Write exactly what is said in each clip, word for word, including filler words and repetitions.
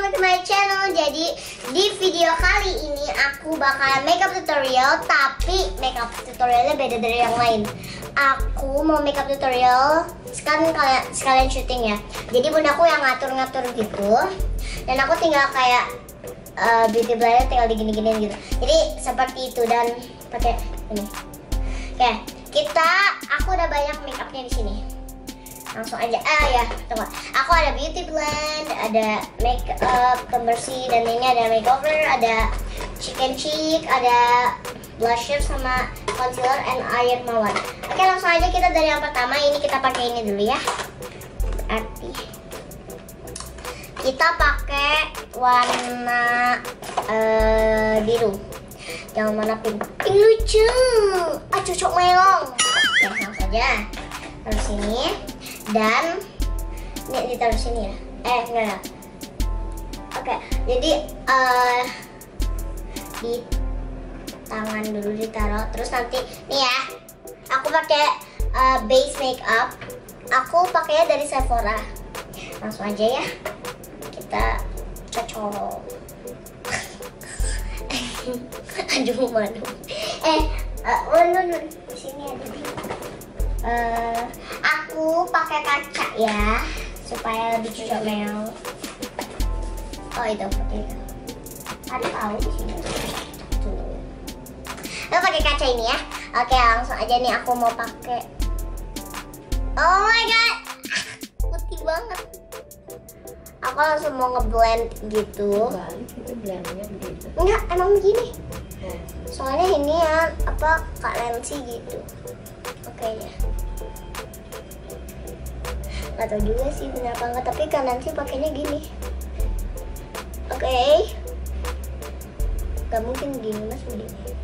back to my channel. Jadi di video kali ini aku bakalan makeup tutorial, tapi makeup tutorialnya beda dari yang lain. Aku mau makeup tutorial sekalian kalian sekalian syuting ya. Jadi bundaku yang ngatur-ngatur gitu, dan aku tinggal kayak uh, beauty blender tinggal digini-giniin gitu. Jadi seperti itu dan pakai ini. Oke, kita aku udah banyak makeupnya di sini. Langsung aja, ah ya, tunggu. Aku ada beauty blend, ada makeup pembersih, dan ini ada makeover, ada chicken cheek, ada blusher sama concealer and air mawar. Oke, langsung aja kita dari yang pertama. Ini kita pakai ini dulu ya. Berarti kita pakai warna uh, biru. Jangan warna pink. Pink lucu. Ah, cocok melong. Oke, langsung aja. Terus sini. Dan ini ditaruh sini ya. Eh, enggak, enggak. Oke, jadi uh, di tangan dulu ditaruh. Terus nanti nih ya, aku pakai uh, base makeup. Aku pakainya dari Sephora. Langsung aja ya, kita cocok. Aduh, malu. Eh, uh, oh, di sini ada. Uh, aku pakai kaca ya supaya lebih cocok Mel. Oh itu pakai. Ada tahu di sini. Tuh. Aku pakai kaca ini ya. Oke, langsung aja nih aku mau pakai. Oh my god, putih banget. Aku langsung mau ngeblend gitu. Enggak, emang begini. Soalnya ini ya apa Kak Nancy gitu. Oke ya. Gak tau juga sih benar apa enggak, tapi kan nanti pakainya gini. Oke okay. Gak mungkin gini mas, begini.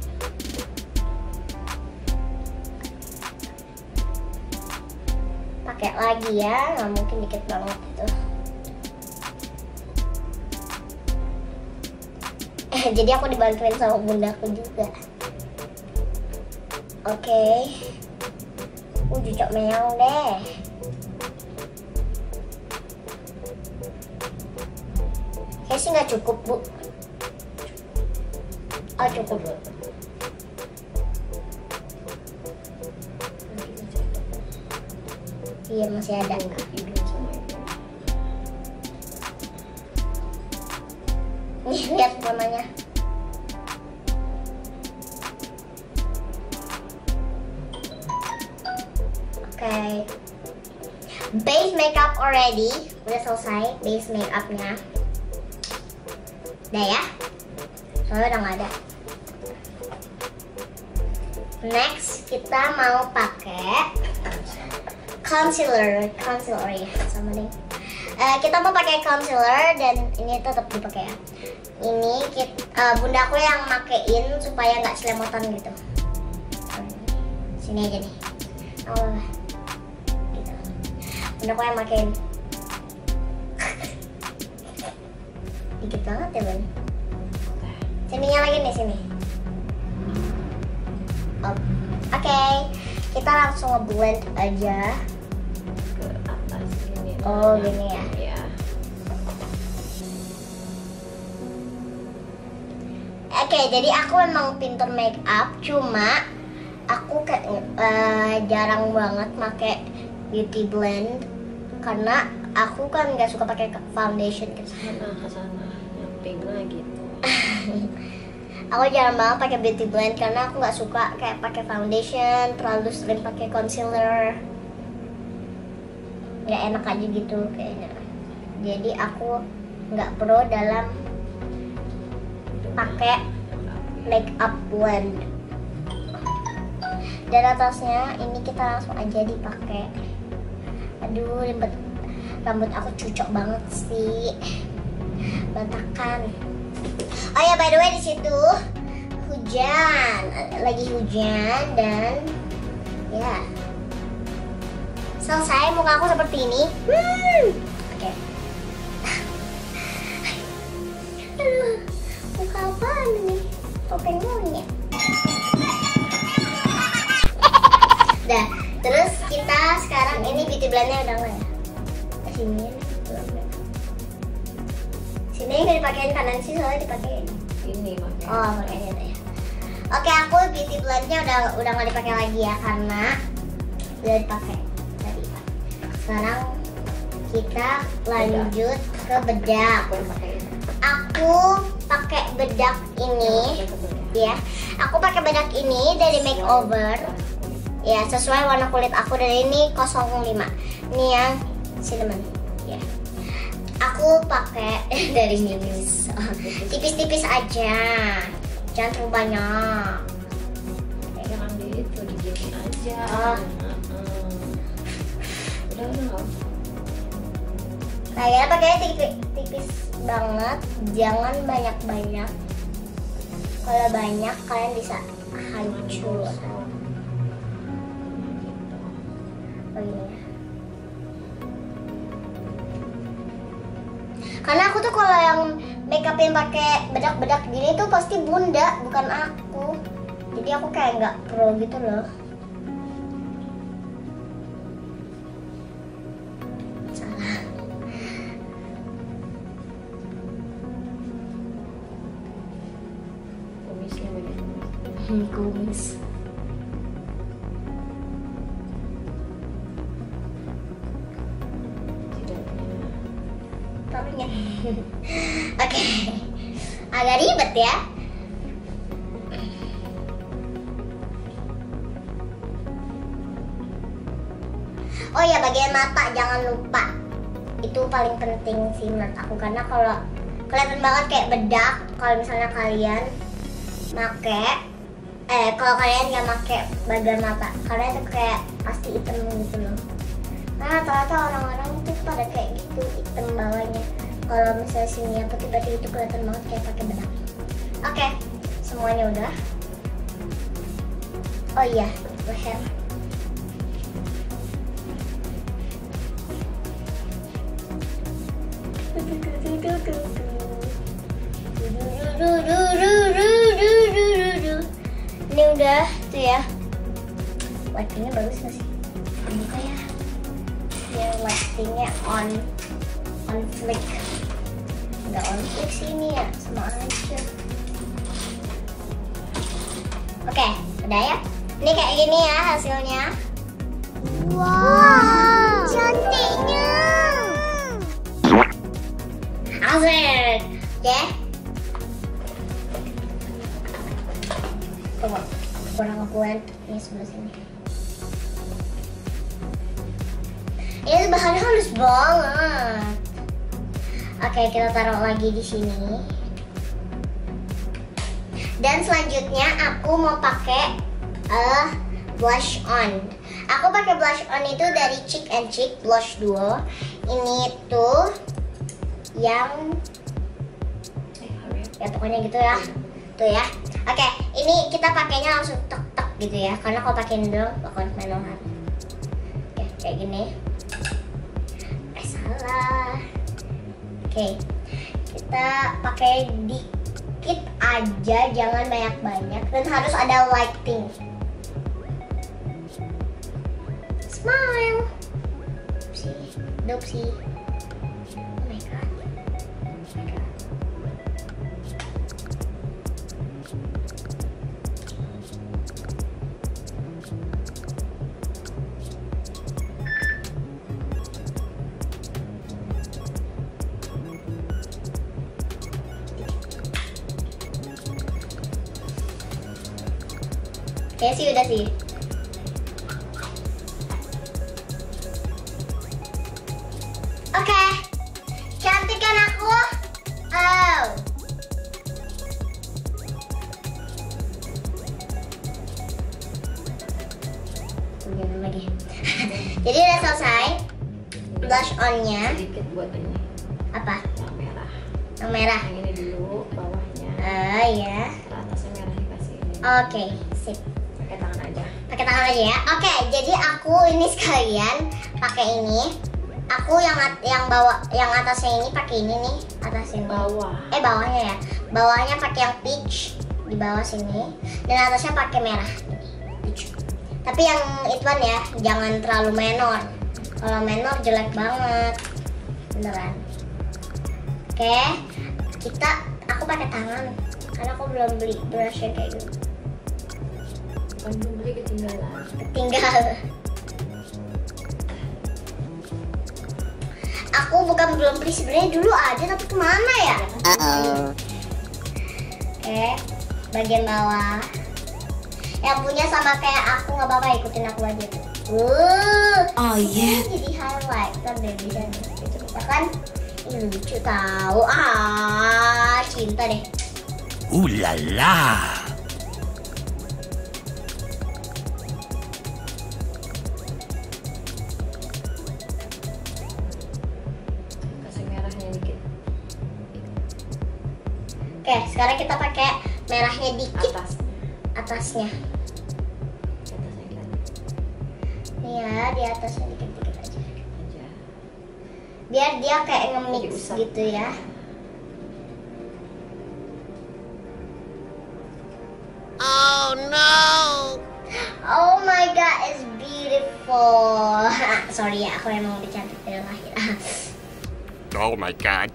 Pakai lagi ya, gak mungkin dikit banget itu. Eh, jadi aku dibantuin sama bundaku juga. Oke okay. Uh, cocok meong deh. Kayaknya sih nggak cukup, Bu. Oh, cukup, Bu. Iya, masih ada. Nih, lihat warnanya. Oke, okay. Base makeup already, udah selesai base makeupnya. Udah ya, soalnya udah nggak ada. Next kita mau pakai concealer, concealer ya sama nih. Uh, kita mau pakai concealer dan ini tetap dipakai ya. Ini kita, uh, bunda aku yang makein supaya nggak selemotan gitu. Sini aja nih. Oh. Bunda aku yang makein. Dikit banget ya Bun. Sininya lagi nih, sini. Oh. Oke, okay. Kita langsung ngeblend aja ke atas gini. Oh gini ya. Ya. Oke, okay, jadi aku memang pinter make up, cuma aku kayak uh, jarang banget pakai beauty blend karena aku kan nggak suka pakai foundation ke sana ke sana yang pink lagi gitu. Aku jarang banget pakai beauty blend karena aku nggak suka kayak pakai foundation, terlalu sering pakai concealer, nggak enak aja gitu kayaknya. Jadi aku nggak pro dalam pakai makeup blend. Dan atasnya ini kita langsung aja dipakai. Aduh, ribet. Rambut aku cucok banget sih, berantakan. Oh ya, by the way di situ hujan, lagi hujan dan ya selesai muka aku seperti ini. Hmm. Oke. Okay. Aduh, muka apaan nih? Topeng monyet. Dah, terus kita sekarang ini beauty blendnya udah nggak ya? Sini. Sini nggak dipakein, kanan sih soalnya dipakein. Ini makanya. Oh, pakai ini ya. Oke, aku beauty blendnya udah udah nggak dipakai lagi ya karena udah dipakai tadi. Sekarang kita lanjut ke bedak. Aku yang pakai ini. Aku pakai bedak ini, ya. Aku pakai bedak ini dari Makeover. Ya, sesuai warna kulit aku, dari ini nol lima. Ini yang cinnamon, ya. Aku pakai dari Mimis. Tipis-tipis aja. Jangan terlalu banyak. Jangan gitu, digini aja. Oh. Udah, udah. Nah, ya pakainya tipis, tipis banget, jangan banyak-banyak. Kalau banyak kalian bisa hancur. Oh ini ya. Karena aku tuh kalau yang makeup yang pakai bedak-bedak gini tuh pasti bunda, bukan aku. Jadi aku kayak nggak pro gitu loh. Salah. Kumisnya begini. Kumis. Taruhnya. Oke. Agak ribet ya. Oh ya, bagian mata jangan lupa. Itu paling penting sih menurut aku, karena kalau kelihatan banget kayak bedak kalau misalnya kalian make eh kalau kalian nggak make bagian mata, kalian tuh kayak pasti hitam gitu loh. Nah, ternyata orang-orang tuh pada kayak gitu, hitam bawahnya. Kalau misalnya sini apa tiba-tiba itu kelihatan banget kayak pakai bedak. Oke, semuanya udah. Oh iya, leher. Ini udah tuh ya. Lightingnya bagus gak sih? Buka ya. Ya lightingnya on on flick. Nggak on flick sih ini ya, sama aja. Oke, udah ya. Ini kayak gini ya hasilnya. Wow, cantiknya. Asik, oke. Tunggu, kurang akuan ini sebelah sini. Ini bahannya halus banget. Oke, kita taruh lagi di sini. Dan selanjutnya aku mau pakai uh, blush on. Aku pakai blush on itu dari Cheek and Cheek Blush Duo. Ini tuh yang ya pokoknya gitu ya. Tuh ya. Oke, ini kita pakainya langsung tek-tek gitu ya. Karena kalau pakai ini dong bakal menohan. Oke, kayak gini. Eh salah. Oke, kita pakai dikit aja, jangan banyak-banyak, dan harus ada lighting. Smile. Oopsie, doopsie. Oh my god. Oh my god. Kayaknya sih udah sih. Oke, cantik kan aku? Oh. Begini lagi. Jadi udah selesai blush on-nya. Sedikit buat ini. Apa? Yang merah. Yang merah. Yang ini dulu bawahnya. Oh ya. Atasnya merah dikasih ini. Oke, sip. Pakai tangan aja. Pakai tangan aja ya. Oke, jadi aku ini sekalian pakai ini. Aku yang at- yang bawah, yang atasnya ini pakai ini nih, atas ini. Bawah. Eh bawahnya ya. Bawahnya pakai yang peach di bawah sini, dan atasnya pakai merah. Peach. Tapi yang ituan ya, jangan terlalu menor. Kalau menor jelek banget, beneran. Oke, kita aku pakai tangan karena aku belum beli brush yang kayak gitu. Bukan belum beli, ketinggalan. Tinggal. Aku bukan belum beli, sebenarnya dulu ada tapi kemana ya? Uh-oh. Oke, bagian bawah. Yang punya sama kayak aku nggak apa-apa, ikutin aku aja tuh. Uh, Oh yeah. ini jadi highlight kan deh bisa gitu kita kan. Ini lucu tahu. Ah, cinta deh. Ooh la la. Kasih merahnya dikit. Oke, sekarang kita pakai merahnya dikit Atas. atasnya. Atasnya kan. Nih ya, di atasnya dikit-dikit aja. Aja. Biar dia kayak nge-mix Diusap. gitu ya. Oh no. Oh my god, it's beautiful. Sorry ya, aku emang udah cantik dari lahir. Oh my god.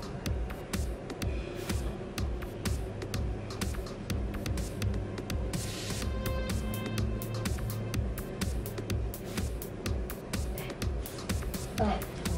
Tuh.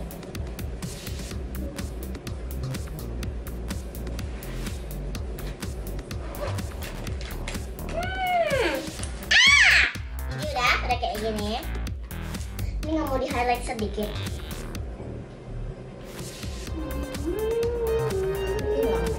Hmm. Ah! Ini udah, udah kayak gini. Ini nggak mau di highlight sedikit. Hilang.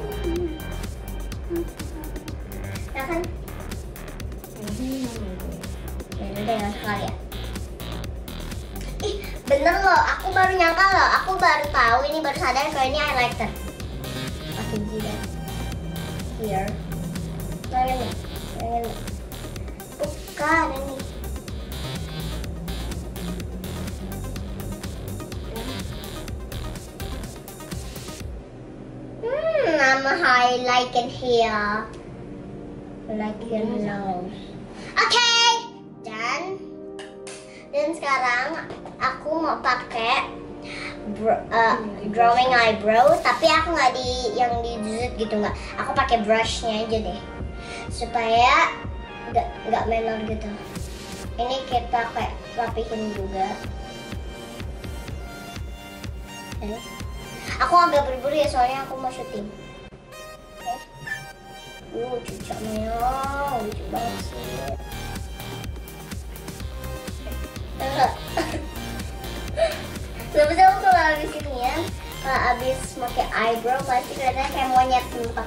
Ya kan? Merahnya mana itu? Ya udah yang sekali ya. Ih, bener loh. Aku baru nyangka loh. Aku baru tahu ini, baru sadar kalau ini highlighter. Pakai jidat. Here. Nah, ini. Ini. Bukan ini. Hmm, nama highlight in here. Like your nose. Oke, dan dan sekarang aku mau pakai br- uh, drawing eyebrow, tapi aku nggak di yang di zoot gitu, nggak. Aku pakai brushnya aja deh, supaya nggak nggak menor gitu. Ini kita kayak rapihin juga. Eh. Aku agak buru-buru ya, soalnya aku mau syuting. Oke. Uh, cucaknya lucu banget sih. Sebenarnya aku kalau habis ini ya, kalau habis pakai eyebrow pasti kelihatannya kayak monyet tempat.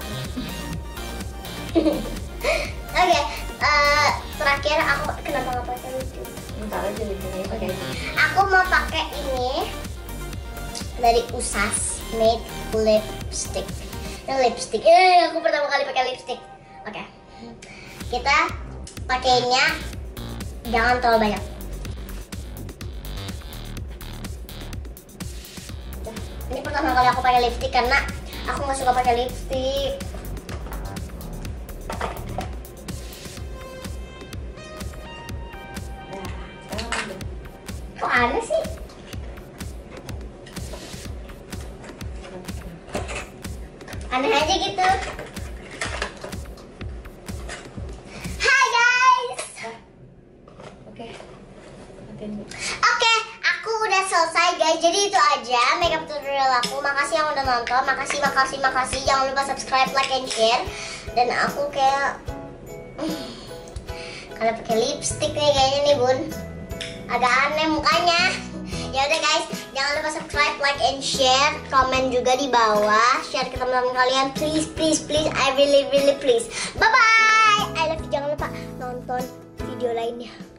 Oke, eh, terakhir aku kenapa nggak pakai lucu? Ntar aja di sini pakai ini. Aku mau pakai ini dari U S A S Matte Lipstick. Ini lipstick. Eh, aku pertama kali pakai lipstick. Oke, kita pakainya jangan terlalu banyak. Ini pertama kali aku pakai lipstick karena aku nggak suka pakai lipstick. Nah, sekarang ambil. Kok aneh sih? Aneh aja gitu. Hai guys. Oke. Matiin dulu. Oke, aku udah selesai guys. Jadi itu aja makeup tutorial aku. Makasih yang udah nonton. Makasih, makasih, makasih. Jangan lupa subscribe, like, and share. Dan aku kayak kalau pakai lipstick nih kayaknya nih bun, agak aneh mukanya. Ya udah guys, jangan lupa subscribe, like, and share. Komen juga di bawah. Share ke teman-teman kalian. Please, please, please. I really, really please. Bye bye. I love you. Jangan lupa nonton video lainnya.